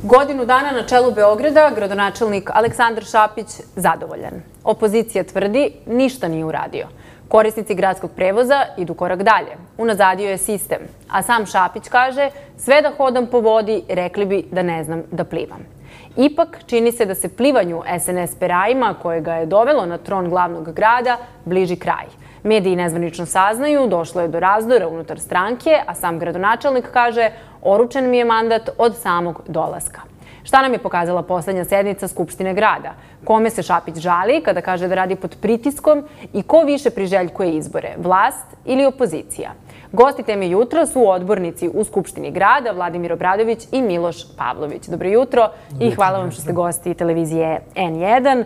Godinu dana na čelu Beograda, gradonačelnik Aleksandar Šapić zadovoljan. Opozicija tvrdi ništa nije uradio. Korisnici gradskog prevoza idu korak dalje. Unazadio je sistem. A sam Šapić kaže, sve da hodam po vodi, rekli bi da ne znam da plivam. Ipak, čini se da se plivanju SNS perajima, koje ga je dovelo na tron glavnog grada, bliži kraj. Mediji nezvanično saznaju, došlo je do razdora unutar stranke, a sam gradonačelnik kaže, oručen mi je mandat od samog dolaska. Šta nam je pokazala poslednja sednica Skupštine grada? Kome se Šapić žali kada kaže da radi pod pritiskom i ko više priželjkuje izbore, vlast ili opozicija? Gosti teme jutra su odbornici u Skupštini grada, Vladimir Obradović i Miloš Pavlović. Dobro jutro i hvala vam što ste gosti televizije N1.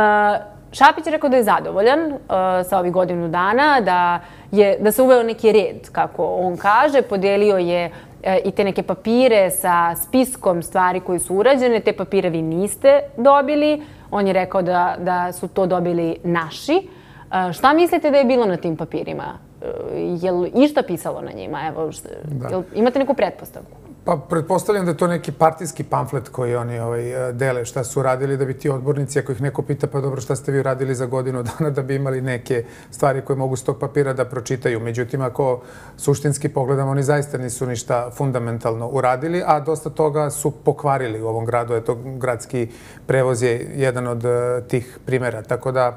Šapić je rekao da je zadovoljan sa ovih godinu dana, da se uveo neki red, kako on kaže, podelio je i te neke papire sa spiskom stvari koji su urađene. Te papire vi niste dobili. On je rekao da su to dobili naši. Šta mislite da je bilo na tim papirima? Je li išta pisalo na njima? Evo, imate neku pretpostavku? Pa, pretpostavljam da je to neki partijski pamflet koji oni dele šta su radili, da bi ti odbornici, ako ih neko pita, pa dobro, šta ste vi radili za godinu dana, da bi imali neke stvari koje mogu s tog papira da pročitaju. Međutim, ako suštinski pogledamo, oni zaista nisu ništa fundamentalno uradili, a dosta toga su pokvarili u ovom gradu. Eto, gradski prevoz je jedan od tih primjera. Tako da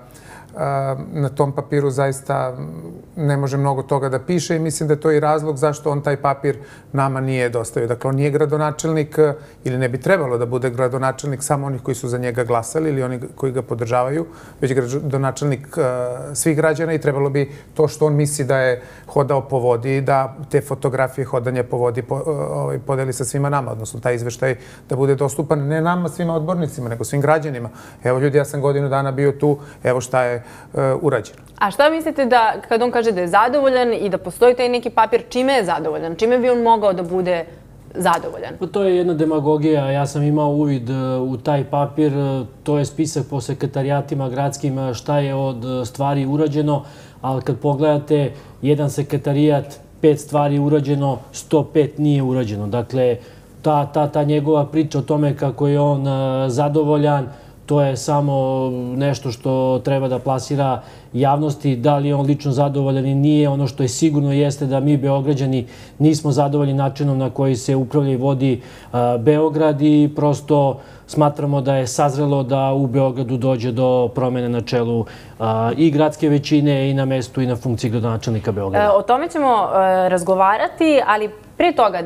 na tom papiru zaista ne može mnogo toga da piše i mislim da je to i razlog zašto on taj papir nama nije dostavio. Dakle, on nije gradonačelnik ili ne bi trebalo da bude gradonačelnik samo onih koji su za njega glasali ili oni koji ga podržavaju, već gradonačelnik svih građana i trebalo bi to što on misli da je hodao po vodi, da te fotografije hodanja po vodi podeli sa svima nama, odnosno taj izveštaj da bude dostupan ne nama, svima odbornicima, nego svim građanima. Evo ljudi, ja sam godinu dana bio tu, evo šta je urađeno. A šta mislite da, kad on kaže da je zadovoljan i da postoji taj neki papir, čime je zadovoljan? Čime bi on mogao da bude zadovoljan? To je jedna demagogija. Ja sam imao uvid u taj papir. To je spisak po sekretarijatima gradskim šta je od stvari urađeno, ali kad pogledate jedan sekretarijat, 5 stvari urađeno, 105 nije urađeno. Dakle, ta njegova priča o tome kako je on zadovoljan, to je samo nešto što treba da plasira javnosti. Da li je on lično zadovoljan i nije. Ono što je sigurno jeste da mi Beograđani nismo zadovoljni načinom na koji se upravlja i vodi Beograd i prosto smatramo da je sazrelo da u Beogradu dođe do promene na čelu i gradske većine i na mestu i na funkciji gradonačelnika Beograda. O tome ćemo razgovarati, ali prije toga,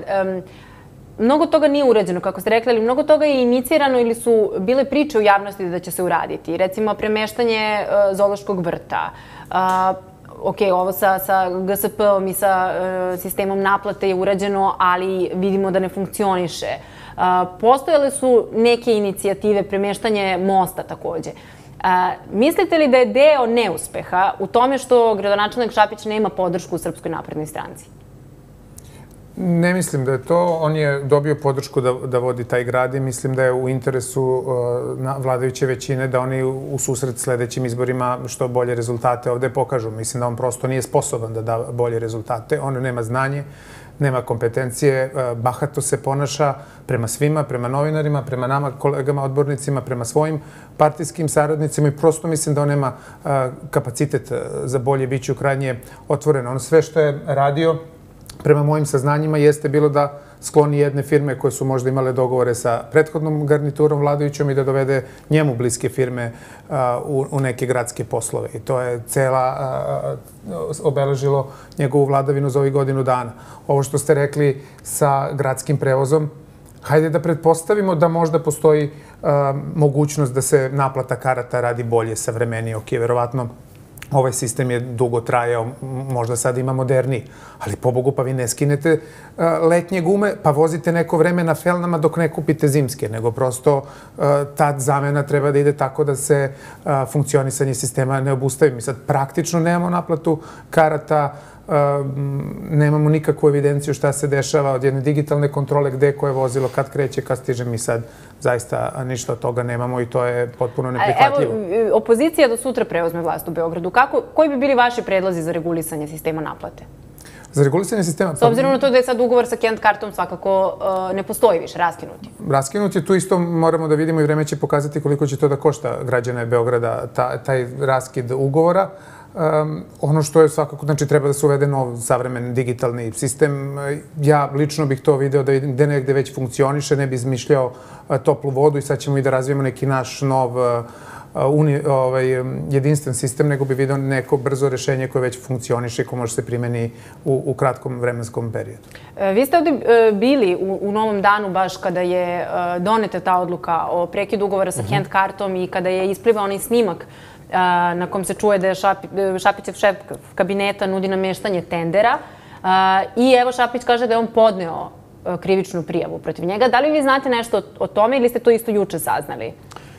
mnogo toga nije urađeno, kako ste rekli, ali mnogo toga je inicirano ili su bile priče u javnosti da će se uraditi. Recimo, premeštanje zoološkog vrta. Ok, ovo sa GSP-om i sa sistemom naplate je urađeno, ali vidimo da ne funkcioniše. Postojale su neke inicijative, premeštanje mosta takođe. Mislite li da je deo neuspeha u tome što gradonačelnik Šapić nema podršku u Srpskoj naprednoj stranci? Ne mislim da je to. On je dobio podršku da vodi taj grad i mislim da je u interesu vladajuće većine da oni u susret sledećim izborima što bolje rezultate ovde pokažu. Mislim da on prosto nije sposoban da da bolje rezultate. On nema znanje, nema kompetencije, bahato se ponaša prema svima, prema novinarima, prema nama, kolegama, odbornicima, prema svojim partijskim saradnicima i prosto mislim da on nema kapacitet za bolje biće u krajnje otvoreno. On sve što je radio, prema mojim saznanjima, jeste bilo da skloni jedne firme koje su možda imale dogovore sa prethodnom garniturom vladajućom i da dovede njemu bliske firme u neke gradske poslove. I to je obeležilo njegovu vladavinu za ovih godinu dana. Ovo što ste rekli sa gradskim prevozom, hajde da pretpostavimo da možda postoji mogućnost da se naplata karata radi bolje, savremenije. Ok, verovatno ovaj sistem je dugo trajao, možda sad ima moderniji, ali pobogu pa vi ne skinete letnje gume pa vozite neko vreme na felnama dok ne kupite zimske, nego prosto ta zamena treba da ide tako da se funkcionisanje sistema ne obustavi. Mi sad praktično nemamo naplatu karata, nemamo nikakvu evidenciju šta se dešava od jedne digitalne kontrole gde koje vozilo, kad kreće, kad stiže. Mi sad zaista ništa od toga nemamo i to je potpuno neprihvatljivo. Evo, opozicija do sutra preuzme vlast u Beogradu. Koji bi bili vaši predlozi za regulisanje sistema naplate? Za regulisanje sistema... S obzirom na to da je sad ugovor sa Kent kartom svakako ne postoji više, raskinuti. Raskinuti, tu isto moramo da vidimo i vreme će pokazati koliko će to da košta građane Beograda, taj raskid ugovora. Ono što je svakako, znači treba da se uvede nov savremen digitalni sistem. Ja lično bih to video da ide negde već funkcioniše, ne bi izmišljao toplu vodu i sad ćemo i da razvijemo neki naš nov jedinstven sistem, nego bi video neko brzo rešenje koje već funkcioniše i koje može se primeni u kratkom vremenskom periodu. Vi ste ovde bili u Novom Danu baš kada je doneta ta odluka o prekidu ugovora sa Kent kartom i kada je isplivao onaj snimak na kom se čuje da je Šapićev šef kabineta nudi nameštanje tendera. I evo Šapić kaže da je on podneo krivičnu prijavu protiv njega. Da li vi znate nešto o tome ili ste to isto juče saznali?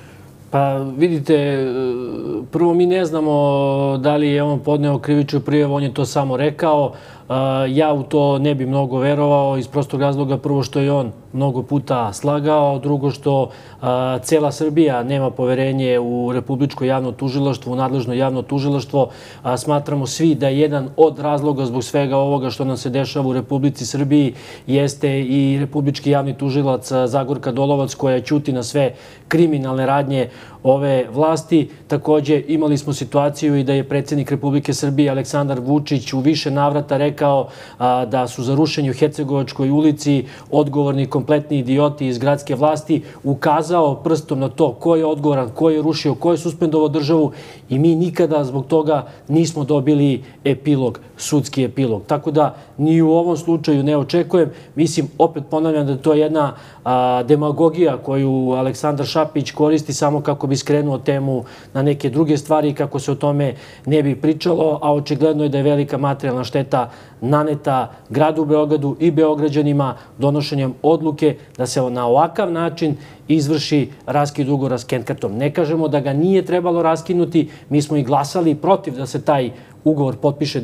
Pa vidite, prvo mi ne znamo da li je on podneo krivičnu prijavu, on je to samo rekao. Ja u to ne bi mnogo verovao iz prostog razloga, prvo što je on mnogo puta slagao, drugo što cela Srbija nema poverenje u Republičko javno tužilaštvo, u nadležno javno tužilaštvo. Smatramo svi da jedan od razloga zbog svega ovoga što nam se dešava u Republici Srbiji jeste i Republički javni tužilac Zagorka Dolovac koja ćuti na sve kriminalne radnje ove vlasti. Takođe imali smo situaciju i da je predsjednik Republike Srbije Aleksandar Vučić u više navrata rekao da su za rušenje u Hercegovačkoj ulici odgovorni kompletni idioti iz gradske vlasti, ukazao prstom na to ko je odgovoran, ko je rušio, ko je suspendovao državu i mi nikada zbog toga nismo dobili epilog, sudski epilog. Tako da ni u ovom slučaju ne očekujem. Mislim, opet ponavljam da je to jedna demagogija koju Aleksandar Šapić koristi samo kako bi skrenuo temu na neke druge stvari i kako se o tome ne bi pričalo, a očigledno je da je velika materijalna šteta naneta gradu Beogradu i Beograđanima donošenjem odluke da se na ovakav način izvrši raskid ugovora s Kent kartom. Ne kažemo da ga nije trebalo raskinuti, mi smo i glasali protiv da se taj ugovor potpiše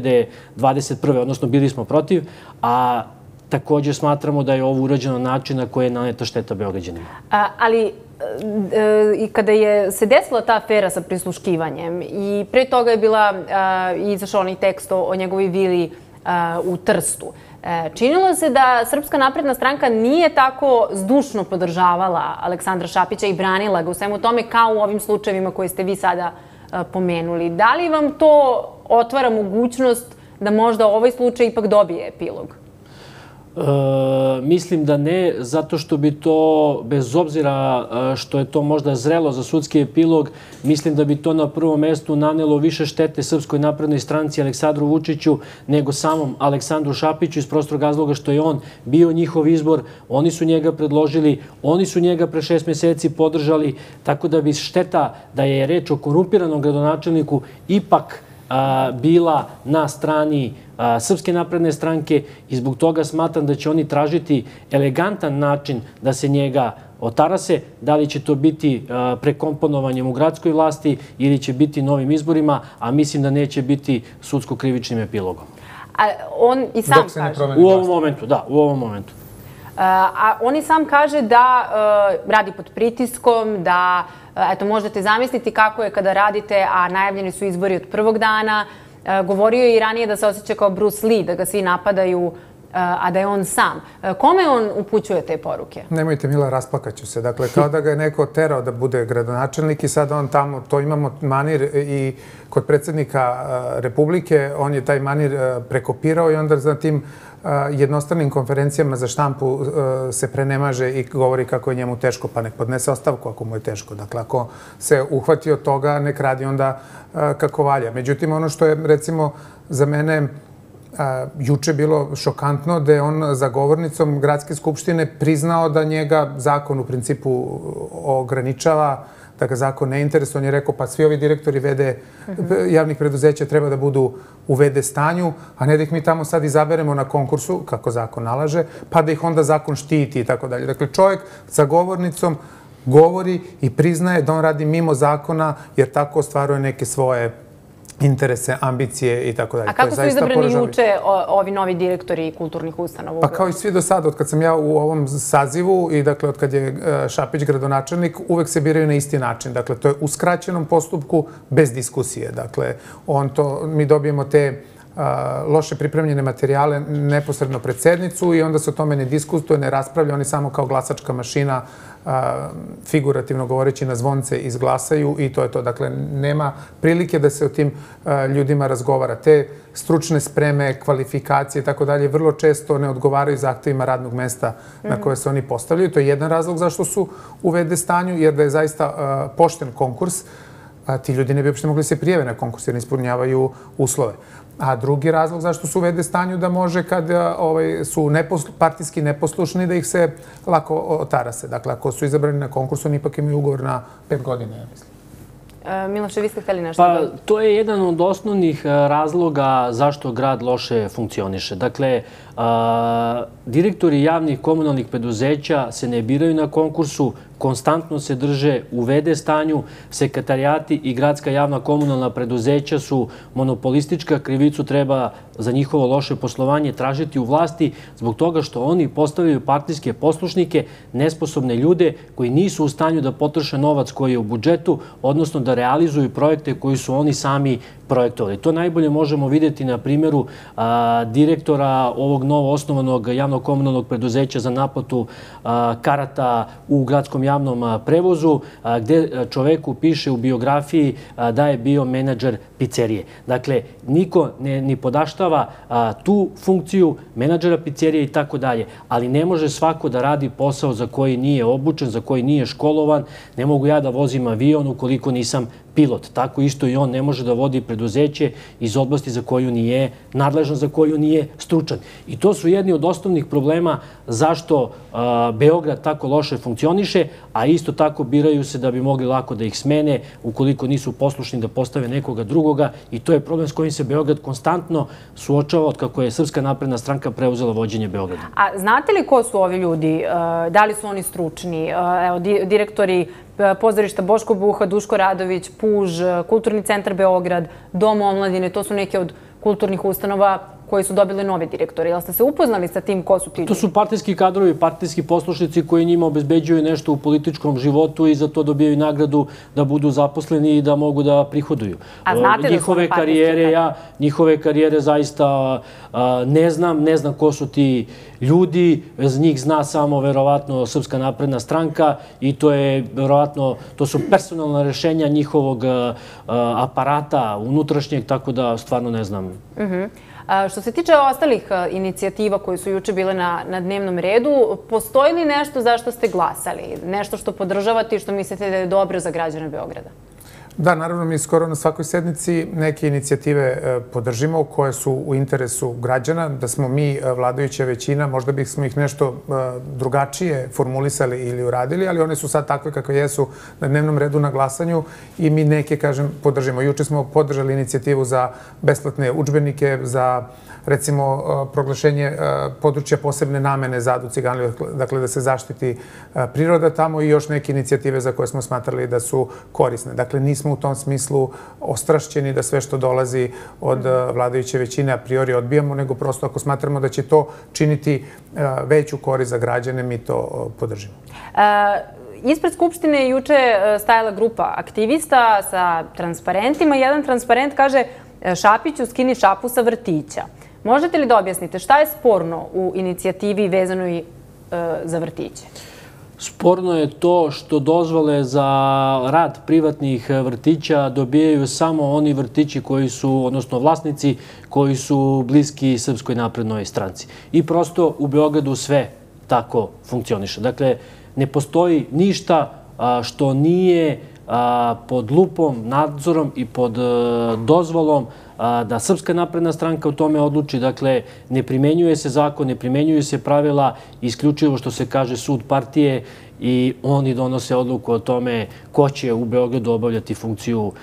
2021. odnosno bili smo protiv, a također smatramo da je ovo urađeno na način na koji je naneta šteta Beograđanima. Ali i kada je se desila ta afera sa prisluškivanjem i pre toga je izašao onaj tekst o njegovoj vili u Trstu, činilo se da Srpska napredna stranka nije tako zdušno podržavala Aleksandra Šapića i branila ga u svemu tome kao u ovim slučajevima koje ste vi sada pomenuli. Da li vam to otvara mogućnost da možda ovaj slučaj ipak dobije epilog? Mislim da ne, zato što bi to, bez obzira što je to možda zrelo za sudski epilog, mislim da bi to na prvom mestu nanelo više štete Srpskoj naprednoj stranci Aleksandru Vučiću nego samom Aleksandru Šapiću iz prostog razloga što je on bio njihov izbor, oni su njega predložili, oni su njega pre 6 meseci podržali, tako da bi šteta da je reč o korumpiranom gradonačelniku ipak bila na strani Srpske napredne stranke i zbog toga smatram da će oni tražiti elegantan način da se njega otarase. Da li će to biti prekomponovanjem u gradskoj vlasti ili će biti novim izborima, a mislim da neće biti sudsko-krivičnim epilogom. A on i sam kaže... U ovom momentu, da, u ovom momentu. A on i sam kaže da radi pod pritiskom, da, eto, možete zamisliti kako je kada radite, a najavljeni su izbori od prvog dana. Govorio je i ranije da se osjeća kao Bruce Lee, da ga svi napadaju, a da je on sam. Kome on upućuje te poruke? Nemojte, Mila, rasplakaću se. Dakle, kao da ga je neko terao da bude gradonačelnik i sad on tamo, to imamo manir i kod predsjednika Republike, on je taj manir prekopirao i onda za tim jednostranim konferencijama za štampu se prenemaže i govori kako je njemu teško, pa nek podnese ostavku ako mu je teško. Dakle, ako se uhvati od toga, nek radi onda kako valja. Međutim, ono što je, recimo, za mene juče bilo šokantno da je on za govornicom Gradske skupštine priznao da njega zakon u principu ograničava, da ga zakon ne interesuje. On je rekao pa svi ovi direktori VD javnih preduzeća treba da budu u VD stanju, a ne da ih mi tamo sad izaberemo na konkursu, kako zakon nalaže, pa da ih onda zakon štiti i tako dalje. Dakle, čovjek za govornicom govori i priznaje da on radi mimo zakona jer tako ostvaruje neke svoje interese, ambicije i tako dalje. A kako su izabrani juče ovi novi direktori kulturnih ustanova? Pa kao i svi do sada, od kad sam ja u ovom sazivu i dakle od kad je Šapić gradonačelnik, uvek se biraju na isti način. Dakle, to je u skraćenom postupku bez diskusije. Dakle, mi dobijemo te loše pripremljene materijale neposredno pred sednicu i onda se o tome ne diskutuje, ne raspravlja. Oni samo kao glasačka mašina, figurativno govoreći, na zvonce izglasaju i to je to. Dakle, nema prilike da se o tim ljudima razgovara. Te stručne spreme, kvalifikacije i tako dalje vrlo često ne odgovaraju zahtevima radnog mesta na koje se oni postavljaju. To je jedan razlog zašto su u VD stanju, jer da je zaista pošten konkurs, ti ljudi ne bi uopšte mogli se prijave na konkurs jer ne ispunjavaju uslove. A drugi razlog zašto su u VD stanju da može kad su partijski neposlušni da ih se lako otarase. Dakle, ako su izabrani na konkursu, oni ipak imaju ugovor na 5 godina, ja mislim. Miloše, vi ste hteli nešto? Pa, to je jedan od osnovnih razloga zašto grad loše funkcioniše. Dakle, direktori javnih komunalnih preduzeća se ne biraju na konkursu, konstantno se drže u VD stanju, sekretarjati i gradska javna komunalna preduzeća su monopolistička, krivicu treba za njihovo loše poslovanje tražiti u vlasti zbog toga što oni postavljaju partijske poslušnike, nesposobne ljude koji nisu u stanju da potroše novac koji je u budžetu, odnosno da realizuju projekte koji su oni sami projektovali. To najbolje možemo vidjeti na primjeru direktora ovog novo osnovanog javnog komunalnog preduzeća za naplatu karata u gradskom javnom prevozu, gde čoveku piše u biografiji da je bio menadžer pizzerije. Dakle, niko ne podaštava tu funkciju menadžera pizzerije i tako dalje, ali ne može svako da radi posao za koji nije obučen, za koji nije školovan. Ne mogu ja da vozim avion ukoliko nisam pilot. Tako isto i on ne može da vodi preduzeće iz oblasti za koju nije nadležan, za koju nije stručan. I to su jedni od osnovnih problema zašto Beograd tako loše funkcioniše, a isto tako biraju se da bi mogli lako da ih smene ukoliko nisu poslušni da postave nekoga drugoga i to je problem s kojim se Beograd konstantno suočava od kako je Srpska napredna stranka preuzela vođenje Beograda. A znate li ko su ovi ljudi? Da li su oni stručni? Evo, direktori pozorišta Boško Buha, Duško Radović, Puž, Kulturni centar Beograd, Dom omladine, to su neke od kulturnih ustanova koji su dobili nove direktore. Jel ste se upoznali sa tim ko su ti ljudi? To su partijski kadrovi, partijski poslušnici koji njima obezbeđuju nešto u političkom životu i za to dobijaju nagradu da budu zaposleni i da mogu da prihoduju. A znate da su oni partijski? Njihove karijere zaista ne znam ko su ti ljudi. Z njih zna samo verovatno Srpska napredna stranka i to je verovatno, to su personalna rešenja njihovog aparata unutrašnjeg, tako da stvarno ne znam. Što se tiče ostalih inicijativa koje su juče bile na dnevnom redu, postoji li nešto za što ste glasali? Nešto što podržavate i što mislite da je dobro za građane Beograda? Da, naravno, mi skoro na svakoj sednici neke inicijative podržimo koje su u interesu građana, da smo mi vladajuća većina, možda bismo ih nešto drugačije formulisali ili uradili, ali one su sad takve kakve jesu na dnevnom redu na glasanju i mi neke, kažem, podržimo. Juče smo podržali inicijativu za besplatne udžbenike, za recimo proglašenje područja posebne namene za Adu Ciganliju, dakle da se zaštiti priroda tamo i još neke inicijative za koje smo smatrali da su korisne. Dakle, nismo u tom smislu ostrašćeni da sve što dolazi od vladajuće većine a priori odbijamo, nego prosto ako smatramo da će to činiti veću korist za građane, mi to podržimo. Ispred Skupštine je juče stajala grupa aktivista sa transparentima. Jedan transparent kaže: Šapiću, skini šapu sa vrtića. Možete li da objasnite šta je sporno u inicijativi vezanoj za vrtiće? Sporno je to što dozvole za rad privatnih vrtića dobijaju samo oni vrtići koji su, odnosno vlasnici, koji su bliski Srpskoj naprednoj stranci. I prosto u Beogradu sve tako funkcioniše. Dakle, ne postoji ništa što nije pod lupom, nadzorom i pod dozvolom da Srpska napredna stranka u tome odluči. Dakle, ne primenjuje se zakon, ne primenjuju se pravila, isključivo što se kaže sud partije i oni donose odluku o tome ko će u Beogradu obavljati funkciju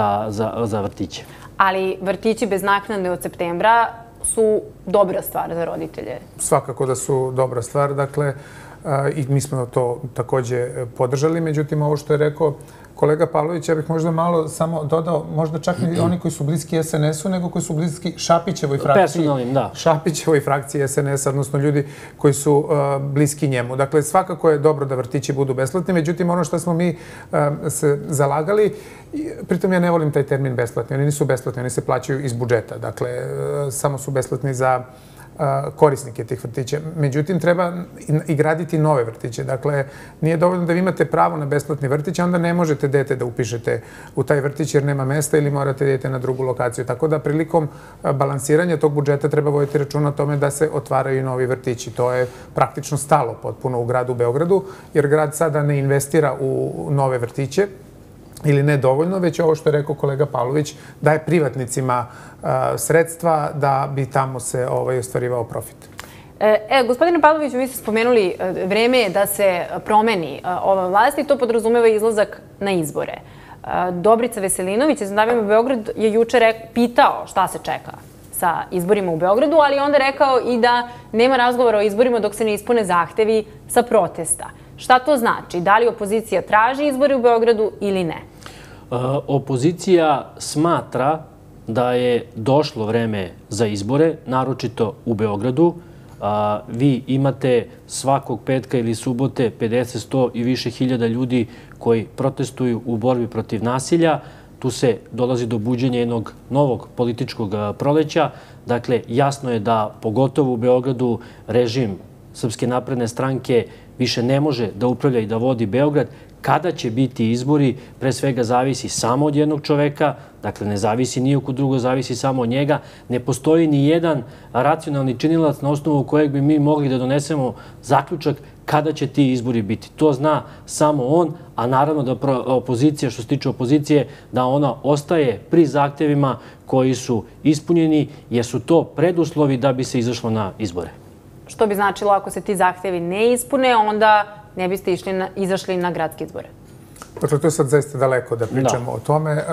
za vrtiće. Ali vrtići bez naknade od septembra su dobra stvar za roditelje. Svakako da su dobra stvar, dakle, i mi smo to takođe podržali. Međutim, ovo što je rekao kolega Pavlović, ja bih možda malo samo dodao, možda čak i oni koji su bliski SNS-u, nego koji su bliski Šapićevoj frakciji. Personalnim, da. Šapićevoj frakciji SNS-a, odnosno ljudi koji su bliski njemu. Dakle, svakako je dobro da vrtići budu besplatni, međutim, ono što smo mi se zalagali, pritom ja ne volim taj termin besplatni, oni nisu besplatni, oni se plaćaju iz budžeta, dakle, samo su besplatni za korisnike tih vrtića. Međutim, treba i graditi nove vrtiće. Dakle, nije dovoljno da vi imate pravo na besplatni vrtić, onda ne možete dete da upišete u taj vrtić jer nema mesta ili morate dete na drugu lokaciju. Tako da prilikom balansiranja tog budžeta treba voditi računa o tome da se otvaraju novi vrtići. To je praktično stalo potpuno u gradu Beogradu, jer grad sada ne investira u nove vrtiće ili ne dovoljno, već ovo što je rekao kolega Pavlović, daje privatnicima sredstva da bi tamo se ostvarivao profit. Gospodine Pavloviću, vi ste spomenuli vreme je da se promeni ova vlast i to podrazumeva izlazak na izbore. Dobrica Veselinović iz Davimo Beograd je juče pitao šta se čeka sa izborima u Beogradu, ali onda rekao i da nema razgovora o izborima dok se ne ispune zahtevi sa protesta. Šta to znači? Da li opozicija traži izbore u Beogradu ili ne? Opozicija smatra da je došlo vreme za izbore, naročito u Beogradu. Vi imate svakog petka ili subote 50, 100 i više hiljada ljudi koji protestuju u borbi protiv nasilja. Tu se dolazi do buđenja jednog novog političkog proleća. Dakle, jasno je da pogotovo u Beogradu režim Srpske napredne stranke više ne može da upravlja i da vodi Beograd. Kada će biti izbori, pre svega zavisi samo od jednog čoveka, dakle ne zavisi nijako drugo, zavisi samo od njega. Ne postoji ni jedan racionalni činilac na osnovu kojeg bi mi mogli da donesemo zaključak kada će ti izbori biti. To zna samo on, a naravno da opozicija, što se tiče opozicije, da ona ostaje pri zahtevima koji su ispunjeni, jer su to preduslovi da bi se izašlo na izbore. Što bi značilo ako se ti zahtevi ne ispune, onda ne biste izašli na gradske izbore? Dakle, to je sad zaista daleko da pričamo o tome.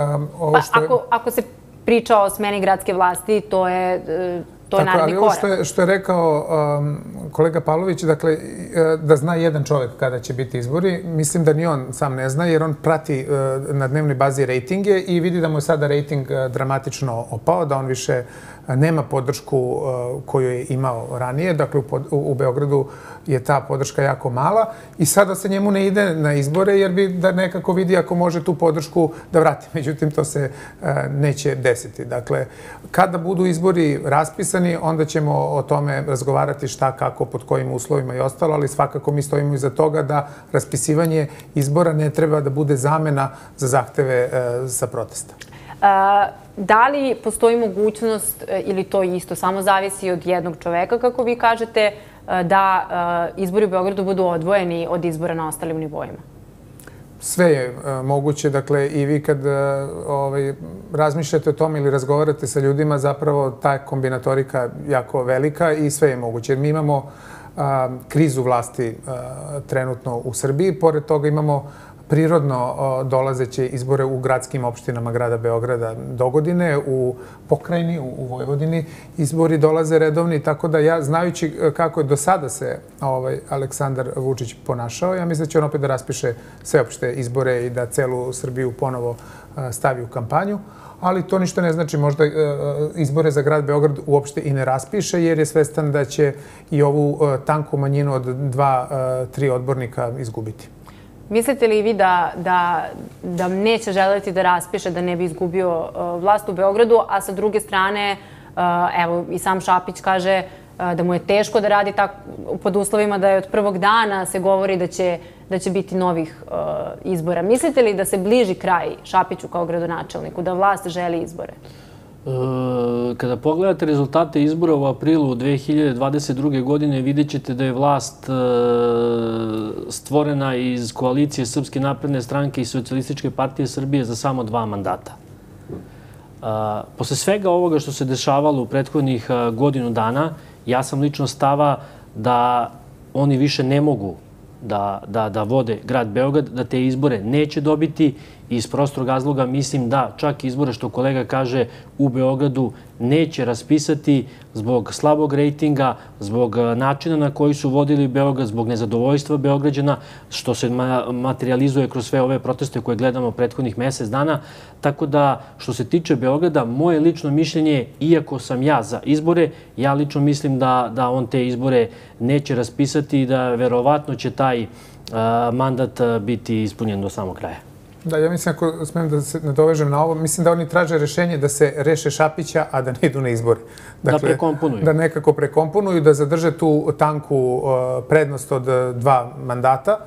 Ako se priča o smeni gradske vlasti, to je naredni korak. Ali ovo što je rekao kolega Pavlović, dakle, da zna jedan čovjek kada će biti izbori, mislim da ni on sam ne zna, jer on prati na dnevnoj bazi rejtinge i vidi da mu je sada rejting dramatično opao, da on više nema podršku koju je imao ranije. Dakle, u Beogradu je ta podrška jako mala i sada se njemu ne ide na izbore jer bi da nekako vidi ako može tu podršku da vrati. Međutim, to se neće desiti. Dakle, kada budu izbori raspisani, onda ćemo o tome razgovarati šta, kako, pod kojim uslovima i ostalo, ali svakako mi stojimo iza toga da raspisivanje izbora ne treba da bude zamena za zahteve sa protesta. Da li postoji mogućnost, ili to isto samo zavisi od jednog čoveka, kako vi kažete, da izbori u Beogradu budu odvojeni od izbora na ostalim nivoima? Sve je moguće. Dakle, i vi kad razmišljate o tome ili razgovarate sa ljudima, zapravo ta kombinatorika jako velika i sve je moguće. Jer mi imamo krizu vlasti trenutno u Srbiji. Pored toga imamo prirodno dolazeće izbore u gradskim opštinama grada Beograda dogodine, u pokrajini, u Vojvodini. Izbori dolaze redovni, tako da ja, znajući kako je do sada se Aleksandar Vučić ponašao, ja mislim da će on opet da raspiše sveopšte izbore i da celu Srbiju ponovo stavi u kampanju. Ali to ništa ne znači, možda izbore za grad Beograd uopšte i ne raspiše, jer je svestan da će i ovu tanku manjinu od 2-3 odbornika izgubiti. Mislite li vi da neće želeti da raspiše, da ne bi izgubio vlast u Beogradu, a sa druge strane, evo i sam Šapić kaže da mu je teško da radi pod uslovima da je od prvog dana se govori da će biti novih izbora. Mislite li da se bliži kraj Šapiću kao gradonačelniku, da vlast želi izbore? Kada pogledate rezultate izbora u aprilu 2022. godine, vidjet ćete da je vlast stvorena iz koalicije Srpske napredne stranke i Socijalističke partije Srbije za samo 2 mandata. Posle svega ovoga što se dešavalo u prethodnih godinu dana, ja sam lično stava da oni više ne mogu da vode grad Beograd, da te izbore neće dobiti i iz prostorog razloga mislim da čak izbore, što kolega kaže, u Beogradu neće raspisati zbog slabog rejtinga, zbog načina na koji su vodili Beograd, zbog nezadovoljstva Beograđana, što se materializuje kroz sve ove proteste koje gledamo prethodnih mesec dana. Tako da, što se tiče Beograda, moje lično mišljenje, iako sam ja za izbore, ja lično mislim da on te izbore neće raspisati i da verovatno će taj mandat biti ispunjen do samog kraja. Da, ja mislim, ako smijem da se nadovežem na ovo, mislim da oni traže rešenje da se reše Šapića, a da ne idu na izbore. Da prekomponuju. Da nekako prekomponuju, da zadrže tu tanku prednost od 2 mandata,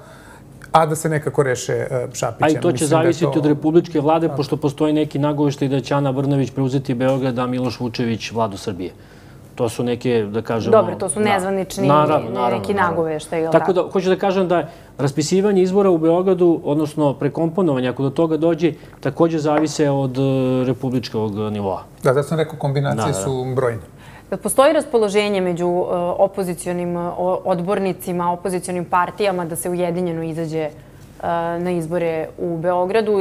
a da se nekako reše Šapića. A i to će zavisiti od republičke vlade, pošto postoji neki nagoveštaj da će Ana Brnabić preuzeti Beograd, a Miloš Vučević vladu Srbije. To su neke, da kažemo... Dobro, to su nezvanični neki nagoveštaj. Tako da, hoću da kažem da raspisivanje izbora u Beogradu, odnosno prekomponovanje, ako do toga dođe, takođe zavise od republičkog nivoa. Da sam rekao, kombinacije su brojne. Postoji raspoloženje među opozicionim odbornicima, opozicionim partijama da se ujedinjeno izađe na izbore u Beogradu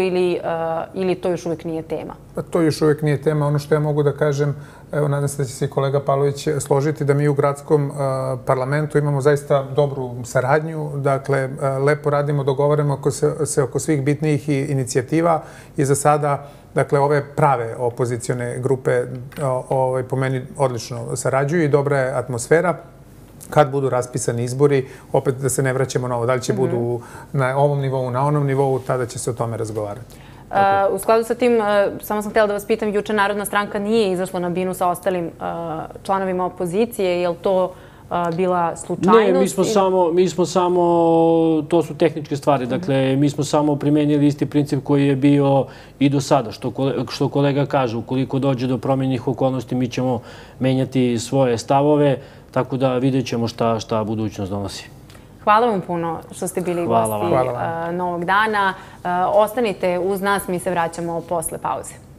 ili to još uvijek nije tema? To još uvijek nije tema. Ono što ja mogu da kažem, evo, nadam se da će se i kolega Pavlović složiti, da mi u gradskom parlamentu imamo zaista dobru saradnju. Dakle, lepo radimo, dogovaramo se oko svih bitnijih inicijativa i za sada, dakle, ove prave opozicione grupe po meni odlično sarađuju i dobra je atmosfera. Kad budu raspisani izbori, opet da se ne vraćamo na ovo, da li će budu na ovom nivou, na onom nivou, tada će se o tome razgovarati. U skladu sa tim, samo sam htjela da vas pitam, juče Narodna stranka nije izašla na binu sa ostalim članovima opozicije, je li to bila slučajnost? Ne, mi smo samo, to su tehničke stvari, dakle, mi smo samo primenili isti princip koji je bio i do sada, što kolega kaže, ukoliko dođe do promjenjenih okolnosti, mi ćemo menjati svoje stavove, tako da vidjet ćemo šta budućnost donosi. Hvala vam puno što ste bili gosti Novog dana. Ostanite uz nas, mi se vraćamo posle pauze.